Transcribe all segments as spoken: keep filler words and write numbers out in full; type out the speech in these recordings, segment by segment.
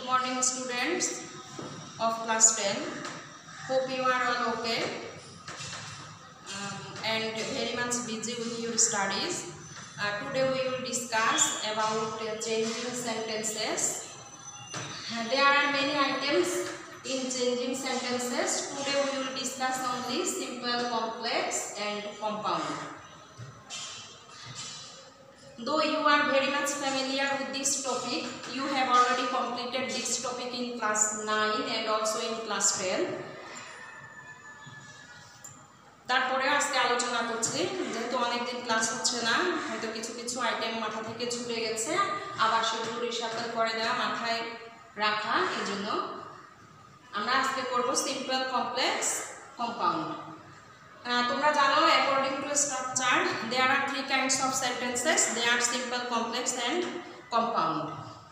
morning, students of class ten. Hope you are all okay um, and very much busy with your studies. Uh, today we will discuss about uh, changing sentences. Uh, there are many items in changing sentences. Today we will discuss only simple, complex and compound. Though you are very much familiar with this topic, you have already completed this topic in class nine and also in class ten. তারপরে আজকে আলোচনা করছি যেহেতু অনেকদিন class হচ্ছে না, হয়তো কিছু কিছু আইটেম মাথা থেকে ছুটে গেছে, আবার সেগুলো রিসাইকেল করে দেওয়া, মাথায় রাখা। এজন্য আমরা আজকে করব সিম্পল, কমপ্লেক্স, কম্পাউন্ড। তোমরা জানো according to structure there are three kinds of sentences, they are simple, complex and compound.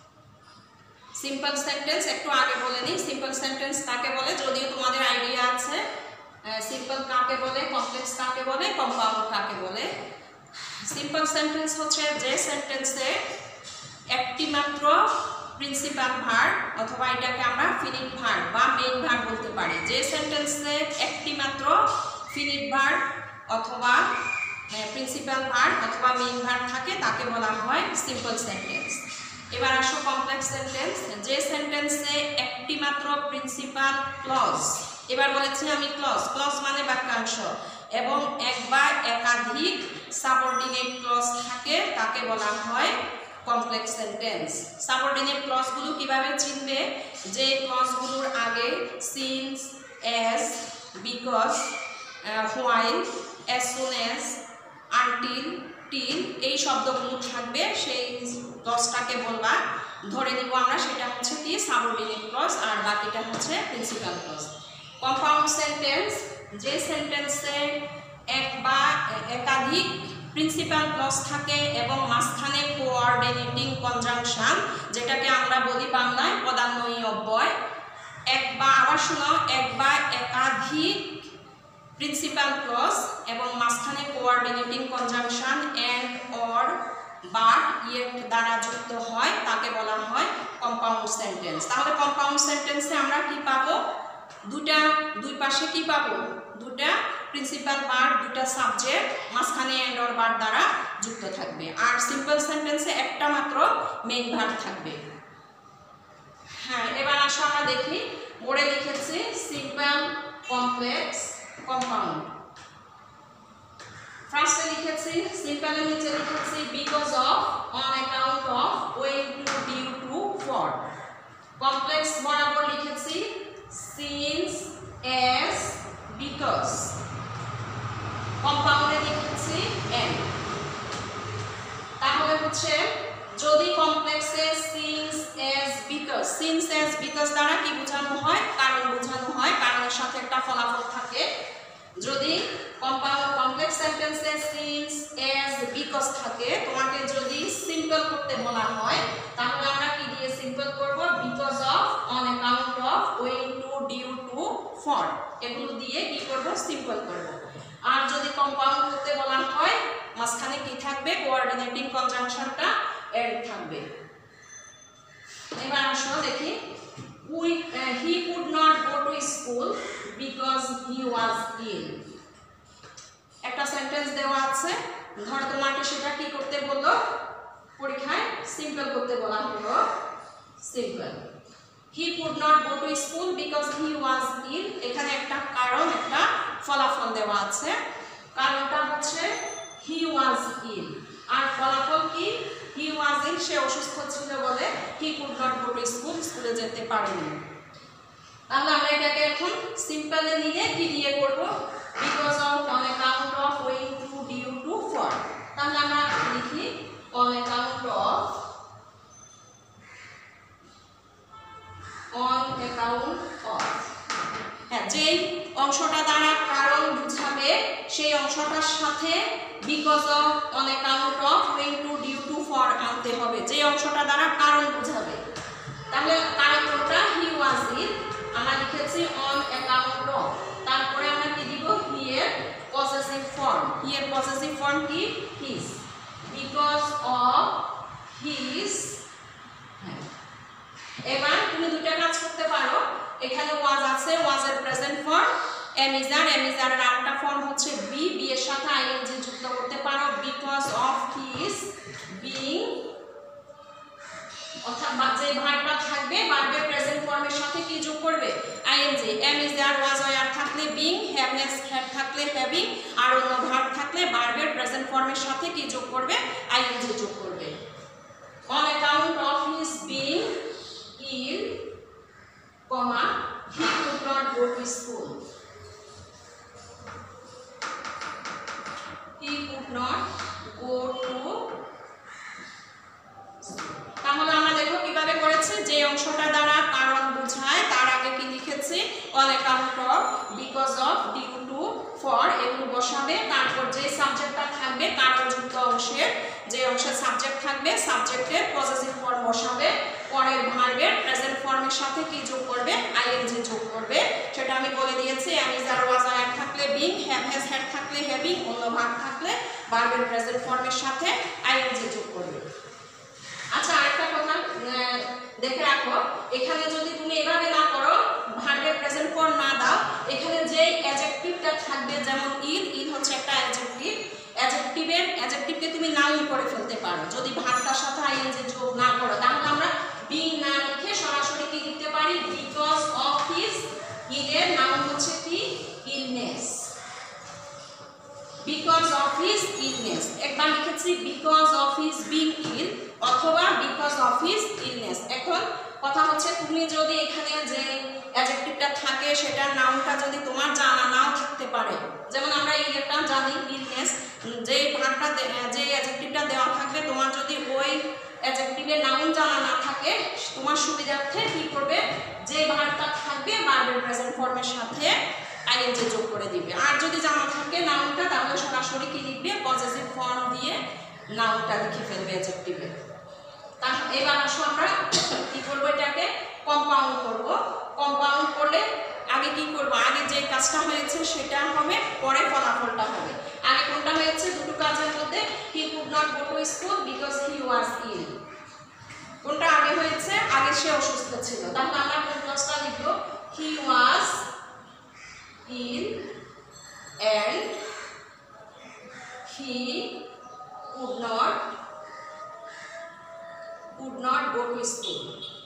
Simple sentence একটু আগে বলে নিই। সিম্পল সেন্টেন্স কাকে বলে, যদিও তোমাদের আইডিয়া আছে সিম্পল কাকে বলে, কমপ্লেক্স কাকে বলে, কম্পাউন্ড কাকে বলে। সিম্পল সেন্টেন্স হচ্ছে যে সেন্টেন্সে একটি মাত্র প্রিন্সিপাল ভার্ব অথবা এটাকে আমরা ফিনিট ভার্ব বা মেইন ভার্ব বলতে পারি। যে সেন্টেন্সে একটি মাত্র ফিনিট ভার্ব অথবা প্রিন্সিপাল ভার্ব অথবা মেইন ভার্ব থাকে তাকে বলা হয় সিম্পল সেন্টেন্স। এবার আসো কমপ্লেক্স সেন্টেন্স। যে সেন্টেন্সে একটি মাত্র প্রিন্সিপাল ক্লজ, এবার বলেছি আমি ক্লজ, ক্লজ মানে বাক্যাংশ, এবং এক বা একাধিক সাবঅর্ডিনেট ক্লজ থাকে তাকে বলা হয় কমপ্লেক্স সেন্টেন্স। সাবঅর্ডিনেট ক্লজগুলো কিভাবে চিনবে, যে ক্লজগুলোর আগে since, as, because, while, as soon as, until, till এই শব্দগুলো থাকবে, সেই ক্লজটাকে বলবা। ধরে নিব আমরা সেটা হচ্ছে কি সাবঅর্ডিনেট ক্লজ, আর বাকিটা হচ্ছে প্রিন্সিপাল ক্লজ। কম্পাউন্ড সেন্টেন্স, যে সেন্টেন্সে এক বা একাধিক প্রিন্সিপাল ক্লজ থাকে এবং মাঝখানে কোঅর্ডিনেটিং কনজাংশন, যেটাকে আমরা বলি বাংলায় পদান্বয়ী অব্যয়। এক বা আবার শোনো, এক বা একাধিক প্রিন্সিপাল ক্লজ এবং মাঝখানে coordinating conjunction and or but yet দ্বারা যুক্ত হয় তাকে বলা হয় কম্পাউন্ড সেন্টেন্স। তাহলে কম্পাউন্ড সেন্টেন্সে আমরা কি পাবো, দুটা দুই পাশে কি পাবো, দুটা প্রিন্সিপাল ভার্ব, দুটা সাবজেক্ট, মাঝখানে এন্ড অর বাট দ্বারা যুক্ত থাকবে। আর সিম্পল সেন্টেন্সে একটা মাত্র মেইন ভার্ব থাকবে। হ্যাঁ, এবার আসো আমরা দেখি। বোর্ডে লিখেছি সিম্পল, কমপ্লেক্স, কম্পাউন্ড। ফার্স্টে লিখেছি সিম্পলের নিচে লিখেছি because of, on account of, owing to, due to, for. Complex বরাবর লিখেছি সিন্স, অ্যাজ, বিকজ। কম্পাউন্ডে লিখেছি এন্ড। তাহলে হচ্ছে যদি কমপ্লেক্সে since, as, because, since, as, because দ্বারা কি বোঝানো হয়, কারণ বোঝানো হয়, কারণের সাথে একটা ফলাফল থাকে। যদি কম্পাউন্ড কমপ্লেক্স সেন্টেন্সে সিন্স, অ্যাজ, বিকজ থাকে, তোমাকে যদি সিম্পল করতে বলা হয় তাহলে আমরা কি দিয়ে সিম্পল করব, because of, on account of, owing to, due to, for, এগুলো দিয়ে কি করব, সিম্পল করব। আর যদি কম্পাউন্ড করতে বলা হয় মাঝখানে কি থাকবে, কোঅর্ডিনেটিং কনজাংশনটা এন্ড থাকবে। এবার আসো দেখি। We he could not go to school because he was ill. একটা সেন্টেন্স দেওয়া আছে, ধর তোমাকে সেটা কি করতে বললো, পরীক্ষায় সিম্পল করতে বলা হলো, simple. He could not go to school because he was ill, এখানে একটা কারণ, একটা ফলাফল দেওয়া আছে। কারণটা হচ্ছে হি ওয়াজ ইল, আর ফলাফল কি, হি ওয়াজ ইল, সে অসুস্থ ছিল বলে he could not go to school, স্কুলে যেতে পারেনি। তাহলে আমরা এটাকে এখন সিম্পলে নিয়ে কি দিয়ে করব, because of, on account of, owing to, due to, for. তাহলে আমরা লিখি on account of, on account of. হ্যাঁ, যেই অংশটা দ্বারা কারণ বুঝাবে সেই অংশটার সাথে because of, on account of, owing to, due to, for আনতে হবে, যে অংশটা দ্বারা কারণ বুঝাবে। তাহলে কারণটা হি ওয়াজ ইল, আমরা লিখেছি অন অ্যাকাউন্ট অফ, তারপরে আমরা কি দিব, here possessive form. Here possessive form কি, হিজ, বিকজ অফ হিজ এবার তুমি দুটো কাজ করতে পারো, এখানে ওয়াজ আছে, ওয়াজের present form am is are, am is are এর আরেকটা ফর্ম হচ্ছে be, be এর সাথে ing যুক্ত করতে পারো because of his being, অর্থাৎ যে ভার্বটা থাকবে ভার্বের প্রেজেন্ট ফর্মের সাথে কি যোগ করবে ing, am is are, was were থাকলে being, have has had থাকলে having, আর অন্য ভার্ব থাকলে ভার্বের প্রেজেন্ট ফর্মের সাথে কি যোগ করবে ing যোগ করবে। on account of his being ill, comma he could not go to school, he could not go to, তাহলে আমরা দেখো কিভাবে করেছি, যে অংশটা দ্বারা কারণ বোঝায় তার আগে কি লিখেছি on account of, because of, due to, for এগুলো বসাবে, তারপর যে সাবজেক্টটা থাকবে কারণযুক্ত অংশের যে অংশের সাবজেক্ট থাকবে সাবজেক্টের পজেসিভ ফর্ম বসাবে, পরের ভার্বের প্রেজেন্ট ফর্মের সাথে কি যোগ করবে ing যোগ করবে, সেটা আমি বলে দিয়েছি। am is are, was were থাকলে being, have has had থাকলে having, অন্য ভার্ব থাকলে ভার্বের প্রেজেন্ট ফর্মের সাথে ing যোগ করবে। আচ্ছা আরেকটা কথা দেখে রাখো, এখানে যদি তুমি এভাবে না করো ভার্বের প্রেজেন্ট ফর্ম না দাও, এখানে যে অ্যাডজেক্টিভটা থাকবে যেমন ইল, ইল হচ্ছে একটা অ্যাডজেক্টিভ, অ্যাডজেক্টিভের অ্যাডজেক্টিভকে তুমি নাউন করে ফেলতে পারো যদি ভার্বটার সাথে আইএনজি যোগ না করো, তাহলে আমরা বিং না লিখে সরাসরি কি লিখতে পারি বিকজ অফ হিজ, হিজের নাউন হচ্ছে কি illness, because of his illness, একবার লিখেছি because of his being ill অথবা বিকজ অফ হিজ ইলনেস। এখন কথা হচ্ছে তুমি যদি এখানে যে অ্যাডজেক্টিভটা থাকে সেটার নাউনটা যদি তোমার জানা নাও থাকতে পারে, যেমন আমরা ইলটা জানি ইলনেস, যে ভার্বটা যে অ্যাডজেক্টিভটা দেওয়া থাকবে তোমার যদি ওই অ্যাডজেক্টিভের নাউন জানা না থাকে তোমার সুবিধার্থে কি করবে যে ভার্বটা থাকবে ভার্বের প্রেজেন্ট ফর্মের সাথে আইএনজি যোগ করে দিবে, আর যদি জানা থাকে নাউনটা তাহলে সরাসরি কি লিখবে পজেসিভ ফর্ম দিয়ে নাউনটা লিখে ফেলবে অ্যাডজেক্টিভে। তাহলে এবার আসো আমরা কি করব, এটাকে কম্পাউন্ড করব। কম্পাউন্ড করলে আগে কি করব, আগে যে কাজটা হয়েছে সেটা হবে, পরে ফলাফলটা হবে। আগে কোনটা হয়েছে দুটো কাজের মধ্যে he could not go to school because he was ill, কোনটা আগে হয়েছে আগে সে অসুস্থ ছিল, তাহলে আমরা কোন ক্লাসটা লিখব হি was ill and he could not could not go to school।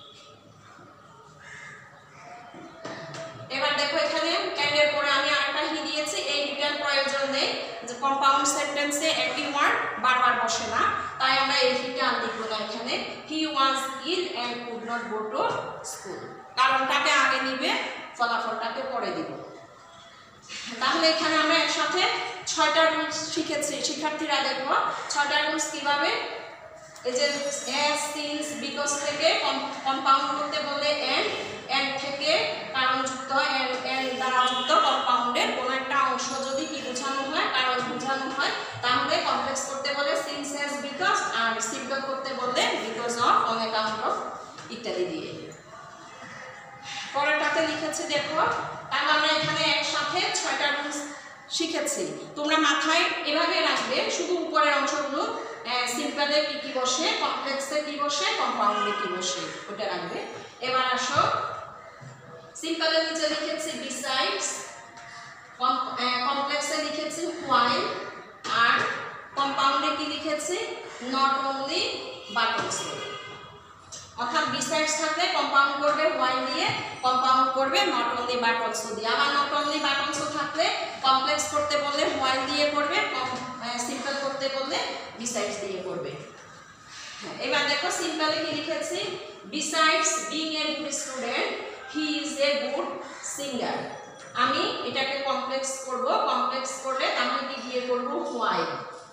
এবার দেখো এখানে and এর পরে আমি আরেকটা হি দিয়েছি, এই হিটার প্রয়োজন নেই, যে কম্পাউন্ড সেন্টেন্সে একই ওয়ার্ড বারবার বসে না, তাই আমরা এই হিটা আর লিখব না এখানে। হি was ill and could not go to school, কারণটাকে আগে নিবে ফলাফলটাকে পরে দিব। তাহলে এখানে আমরা একসাথে ছয়টা রুলস শিখেছি, শিক্ষার্থীরা দেখো ছয়টা রুলস কিভাবে, এই যে এস সিন্স বিকজ থেকে কম্পাউন্ড করতে বলে এন্ড, এন্ড থেকে কারণযুক্ত এন্ড, এন্ড দ্বারা যুক্ত কম্পাউন্ডের কোন একটা অংশ যদি কি বোঝানো হয় কারণ বোঝানো হয় তাহলে কমপ্লেক্স করতে বলে সিন্স এস বিকজ, আর সিম্পল করতে বলে because of, on account of ইত্যাদি দিয়ে। পরেরটাতে লিখেছি দেখো, তাহলে আমরা এখানে একসাথে ছয়টা রুলস শিখেছি, তোমরা মাথায় এভাবে রাখবে, শুধু উপরের অংশগুলো সিম্পলে কি কি বসে, কমপ্লেক্সে কি বসে, কম্পাউন্ডে কি বসে ওটা রাখবে। এবার আসো সিম্পলের নিচে লিখেছি বিসাইডস, কমপ্লেক্সে লিখেছি হোয়াইল, আর কম্পাউন্ডে কি লিখেছি নট অনলি বাট অলসো, অর্থাৎ বিসাইডস থাকলে কম্পাউন্ড করবে হোয়াইল দিয়ে, কম্পাউন্ড করবে নট অনলি বাট অলসো দিয়ে, আবার নট অনলি বাট অলসো থাকলে কমপ্লেক্স করতে বললে হোয়াইল দিয়ে করবে, সিম্পল করতে বললে বিসাইডস দিয়ে করবে। এবার দেখো সিম্পলে কি লিখেছি besides being a good student he is a good singer, আমি এটাকে কমপ্লেক্স করব, কমপ্লেক্স করলে তাহলে কি দিয়ে করব while,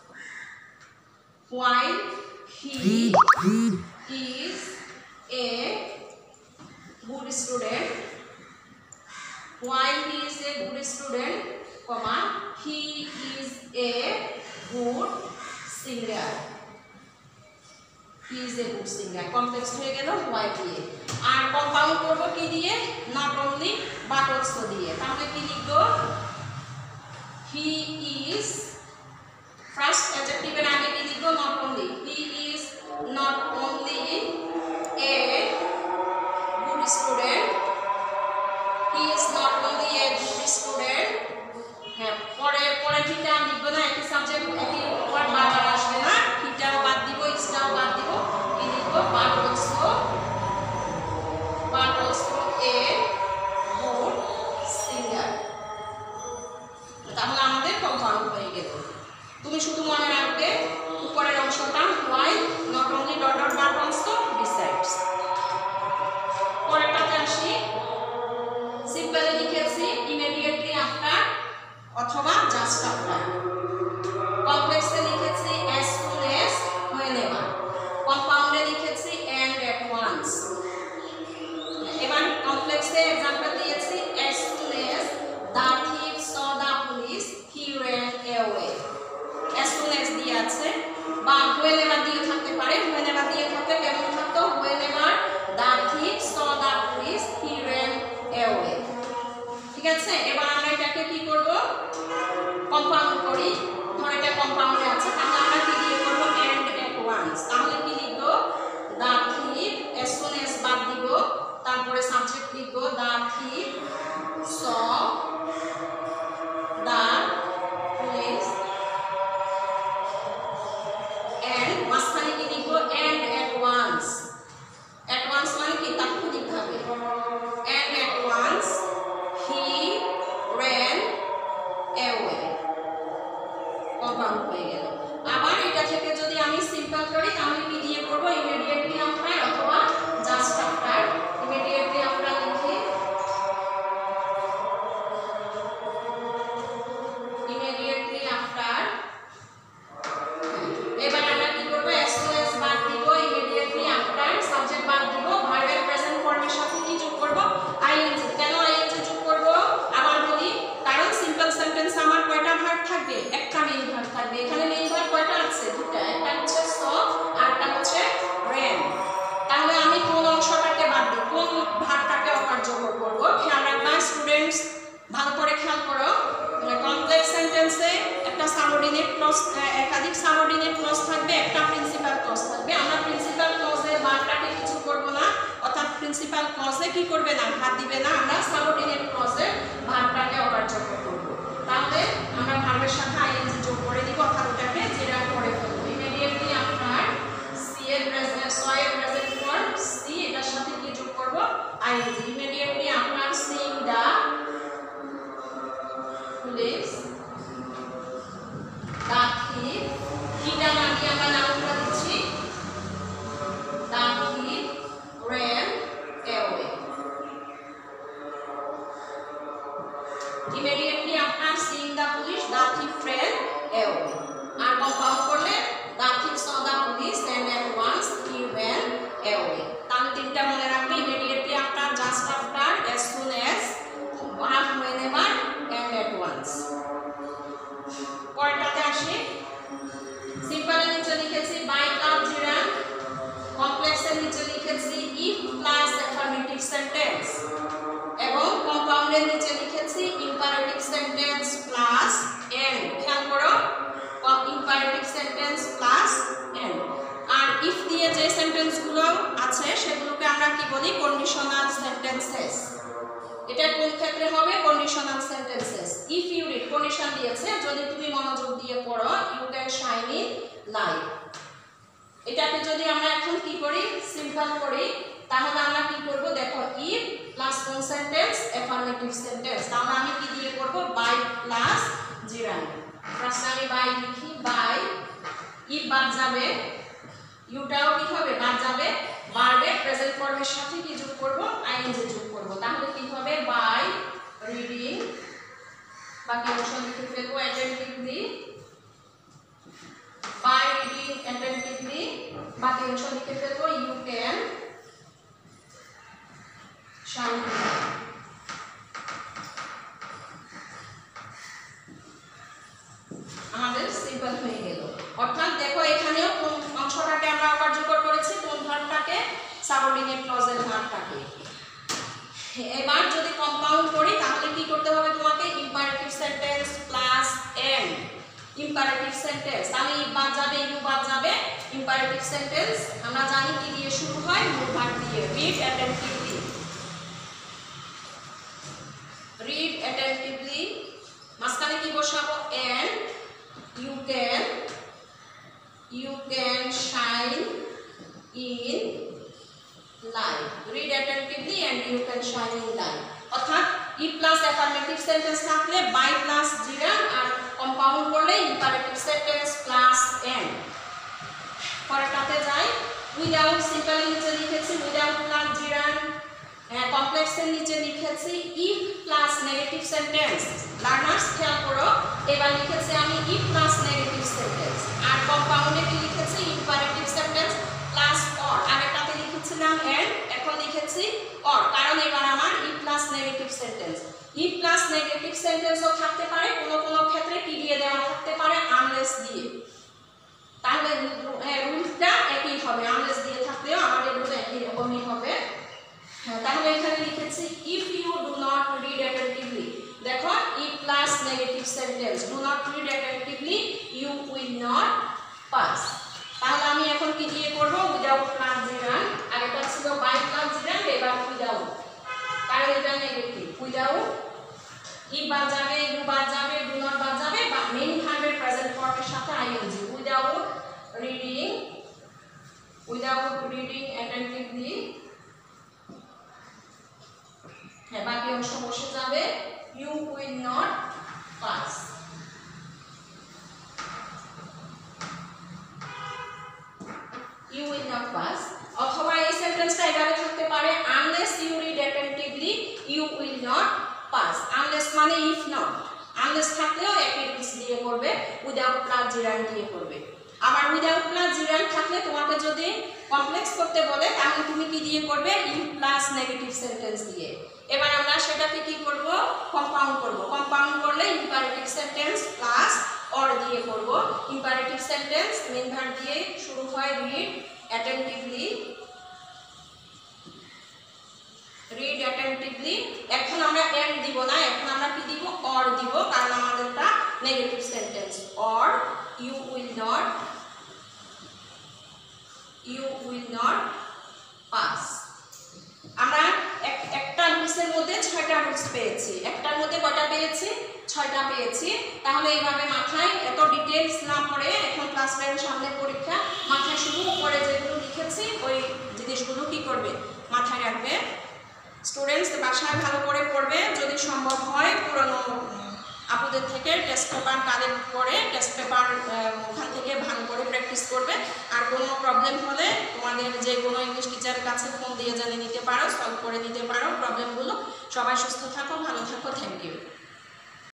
while he is a good student, while he is a good student, comma he is a good singer, he is a good singer, complex হয়ে গেল while দিয়ে, আর কম্পাউন্ড করব কি দিয়ে not only but also দিয়ে, তাহলে কি লিখব he is, ফার্স্ট অ্যাডজেক্টিভের আগে কি লিখব not only, he is not only a but also but also a good singer. তাহলে আমাদের কম্পাউন্ড হয়ে গেল। তুমি শুধু মনে রাখবে উপরের অংশটা why not only dot dot but also besides। পরেরটাতে আসি, সিম্পলি লিখেছি immediately after অথবা just after। কমপ্লেক্সে লিখেছি as soon as whenever। কম্পাউন্ডে লিখেছি and at once। এবার কমপ্লেক্সে एग्जांपल দিয়েছি as soon as the thief saw the police he ran away। as soon as দিয়ে আছে বা whenever দিয়ে থাকতে পারে। whenever দিয়ে থাকলে কেমন থাকতো whenever the thief saw the police he ran away। ঠিক আছে, এবার আমরা এটাকে কি করব, কম্পাউন্ড করি। ধর এটা কম্পাউন্ডে আছে, তাহলে আমরা কি দিয়ে করব and at once। তাহলে কি লিখব the thief as soon as বাদ দিব, তারপরে সাবজেক্ট লিখব the thief saw the police and মাঝখানে কি লিখব and at once। at once মানে কি তাৎক্ষণিকভাবে। and at once he ran away। Compound হয়ে গেল। আবার এটা থেকে যদি আমি সিম্পল করি তাহলে কি দিয়ে করব ইমিডিয়েটলি আফটার অথবা জাস্ট আফটার। ইমিডিয়েটলি আফটার লিখি ইমিডিয়েটলি আফটার। এবার আমরা কি করব as soon as বাদ দিব, ইমিডিয়েটলি আফটার সাবজেক্ট বাদ দিব, ভার্বের প্রেজেন্ট ফর্মের সাথে কি যোগ করব আইএনজি। কেন আইএনজি যোগ করব আবার বলি, কারণ সিম্পল সেন্টেন্স আমার কয়টা ভার্ব থাকবে, একটা মেইন ভার্ব থাকবে। এখানে মেইন ভার্ব কয়টা আছে, দুটো, একটা হচ্ছে সো আর একটা হচ্ছে ran। তাহলে আমি কোন অংশটাকে বাদ দেব, কোন ভার্বটাকে অকার্যকর করব। খেয়াল রাখবা স্টুডেন্টস, ভালো করে খেয়াল করো। কমপ্লেক্স সেন্টেন্সে একটা সাবঅর্ডিনেট ক্লজ, একাধিক সাবঅর্ডিনেট ক্লজ থাকবে, একটা প্রিন্সিপাল ক্লজ থাকবে। আমরা প্রিন্সিপাল ক্লজে ভার্বটাকে কিছু করব না, অর্থাৎ প্রিন্সিপাল ক্লজে কি করবে না, ভাত দিবে না। আমরা সাবঅর্ডিনেট ক্লজে ভার্বটাকে অকার্যকর করব। তাহলে আমরা ভার্বের সাথে আইএনজি যোগ করে দিব, অর্থাৎ ওটাকে জেনারেট করে ফেলব। ইমিডিয়েটলি আফটার সি এর প্রেজেন্ট সো এর প্রেজেন্ট ফর্ম সি, এটার সাথে কি যোগ করব I N G. Immediately after seeing the police the thief, কিটা না দিয়ে আমরা নাউনটা দিচ্ছি the thief ran away। immediately after seeing the police the thief ran away। আর কম্পাউন্ড করলে the thief saw the police and at once he ran away। তাহলে তিনটা মনে রাখবে immediately after, just after, as soon as, whenever and at once। পরেরটাতে আসি, সিম্পলের নিচে লিখেছি বাই ক্লাব জিরান। কমপ্লেক্সের নিচে লিখেছি if প্লাস অ্যাফার্মেটিভ সেন্টেন্স এবং কম্পাউন্ডের নিচে লিখেছি ইম্পারেটিভ সেন্টেন্স প্লাস এন্ড। খেয়াল করো, ইম্পারেটিভ সেন্টেন্স প্লাস এন্ড। আর ইফ দিয়ে যে সেন্টেন্সগুলো আছে সেগুলোকে আমরা কি বলি কন্ডিশনাল সেন্টেন্সেস। এটা কোন ক্ষেত্রে হবে conditional sentences. If you read condition দিয়েছে, যদি তুমি মনোযোগ দিয়ে পড়ো you can shine in light. এটাকে যদি আমরা এখন কি করি সিম্পল করি, তাহলে আমরা কি করব দেখো ইফ প্লাস কোন সেন্টেন্স অ্যাফার্মেটিভ সেন্টেন্স। তাহলে আমি কি দিয়ে করব বাই প্লাস জিরান। ফার্স্ট আমি বাই লিখি বাই, ইফ বাদ যাবে ইউটাও কি হবে বাদ যাবে, ভার্বের প্রেজেন্ট ফর্মের সাথে কি যোগ করব আইএনজি যোগ করব। তাহলে কি হবে বাই রিডিং, বাকি অংশ লিখে ফেলবো অ্যাটেন্টিভলি, বাই রিডিং অ্যাটেন্টিভলি, বাকি অংশ লিখে ফেলবো ইউ ক্যান শাইন। আমাদের সিম্পল হয়ে গেল। অর্থাৎ দেখো এখানেও কোন অংশটাকে আমরা কার্যকর করেছি, কোন ভার্বটাকে সাবঅর্ডিনেট ক্লজের ভার্বটাকে। এবার যদি কম্পাউন্ড করি তাহলে কি করতে হবে তোমাকে imperative sentence plus and. Imperative sentence তাহলে ইফ বাদ যাবে, ইউ বাদ যাবে। ইম্পারেটিভ সেন্টেন্স আমরা জানি কি দিয়ে শুরু হয়, মূল ভার্ব দিয়ে। রিড অ্যাটেন্টিভলি, রিড অ্যাটেন্টিভলি, মাঝখানে কি বসাবো and you can you can shine in life read attentively and you can shine in life অর্থাৎ ই প্লাস অ্যাফার্মেটিভ সেন্টেন্স থাকলে বাই প্লাস জিরান আর কম্পাউন্ড করলে ইম্পারেটিভ সেন্টেন্স প্লাস এন্ড পরেরটাতে যাই উইদাউট সিম্পল নিচে লিখেছি উইদাউট প্লাস জিরান কমপ্লেক্সের নিচে লিখেছি if plus negative sentence learners খেয়াল করো এবার লিখেছি আমি ইফ প্লাস নেগেটিভ সেন্টেন্স আর কম্পাউন্ডে কি লিখেছি ইম্পারেটিভ সেন্টেন্স প্লাস অর আগেরটাতে লিখেছিলাম এন্ড এখন লিখেছি অর কারণ এবার আমার if plus negative sentence if plus negative সেন্টেন্সও থাকতে পারে কোনো কোনো ক্ষেত্রে কি দিয়ে দেওয়া থাকতে পারে আনলেস দিয়ে তাহলে রুলসটা একই হবে আনলেস দিয়ে থাকলেও আমাদের রুল একই রকমই হবে তাহলে এখানে লিখেছি if you do not read attentively দেখো if plus negative sentence do not read attentively you will not pass তাহলে আমি এখন কি দিয়ে করব উইদাউট প্লাস জিরান আগেটা ছিল বাই প্লাস জিরান এবার উইদাউট কারণ এটা নেগেটিভ উইদাউট ইফ বাদ যাবে ইউ বাদ যাবে ডু নট বাদ যাবে বা মেইন ভার্বের প্রেজেন্ট ফর্মের সাথে ING without reading without reading attentively হ্যাঁ বাকি অংশ বসে যাবে you will not pass you will not pass অথবা এই সেন্টেন্সটা এভাবে থাকতে পারে unless you read attentively you will not pass unless মানে ইফ নট আনলেস থাকলেও একই রুলস দিয়ে করবে উইদাউট প্লাস জিরান দিয়ে করবে আবার উইদাউট প্লাস জিরান থাকলে তোমাকে যদি কমপ্লেক্স করতে বলে তাহলে তুমি কি দিয়ে করবে ইফ প্লাস নেগেটিভ সেন্টেন্স দিয়ে এবার আমরা সেটাকে কি করব কম্পাউন্ড করব কম্পাউন্ড করলে ইম্পারেটিভ সেন্টেন্স প্লাস অর দিয়ে করব ইম্পারেটিভ সেন্টেন্স মেইন ভার্ব দিয়ে শুরু হয় রিড অ্যাটেন্টিভলি রিড অ্যাটেন্টিভলি এখন আমরা এন্ড দিব না এখন আমরা কি দিব অর দিব কারণ আমাদেরটা negative sentence or you will not you will not pass আমরা একটা রুলসের মধ্যে ছয়টা রুলস পেয়েছি একটার মধ্যে কয়টা পেয়েছি ছয়টা পেয়েছি তাহলে এইভাবে মাথায় এত ডিটেইলস না পড়ে এখন ক্লাস টেনের সামনে পরীক্ষা মাথায় শুধু উপরে যেগুলো লিখেছি ওই জিনিসগুলো কি করবে মাথায় রাখবে স্টুডেন্টস বাসায় ভালো করে পড়বে যদি সম্ভব হয় পুরনো আপুদের থেকে টেস্ট পেপার কালেক্ট করে টেস্ট পেপার ওখান থেকে ভালো করে প্র্যাকটিস করবে আর কোনো প্রবলেম হলে তোমাদের যে কোনো ইংলিশ টিচারের কাছে ফোন দিয়ে জানিয়ে নিতে পারো সলভ করে দিতে পারো প্রবলেমগুলো সবাই সুস্থ থাকো ভালো থাকো থ্যাংক ইউ